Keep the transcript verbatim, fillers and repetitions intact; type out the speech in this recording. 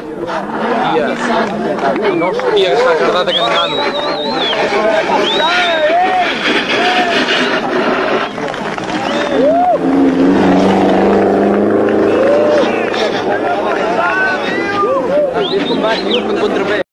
I no sabia que s'ha cardat aquest nano. Has vist com va, tio, fent contrapè.